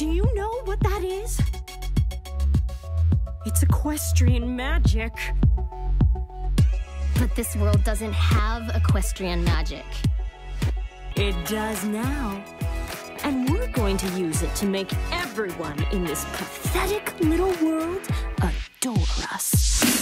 you know what that is? It's equestrian magic. But this world doesn't have equestrian magic. It does now. And we're going to use it to make everyone in this pathetic little world adore us.